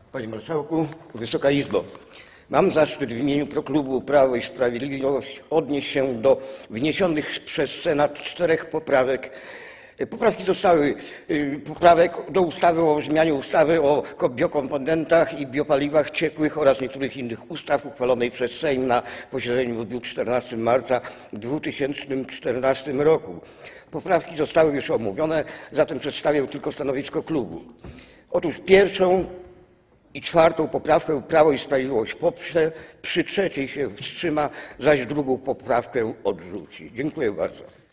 Panie Marszałku, Wysoka Izbo! Mam zaszczyt w imieniu Proklubu Prawo i Sprawiedliwość odnieść się do wniesionych przez Senat 4 poprawek. Poprawek do ustawy o zmianie ustawy o biokomponentach i biopaliwach ciekłych oraz niektórych innych ustaw uchwalonej przez Sejm na posiedzeniu w dniu 14 marca 2014 roku. Poprawki zostały już omówione, zatem przedstawię tylko stanowisko klubu. Otóż 1. i 4. poprawkę Prawo i Sprawiedliwość poprze, przy 3. się wstrzyma, zaś 2. poprawkę odrzuci. Dziękuję bardzo.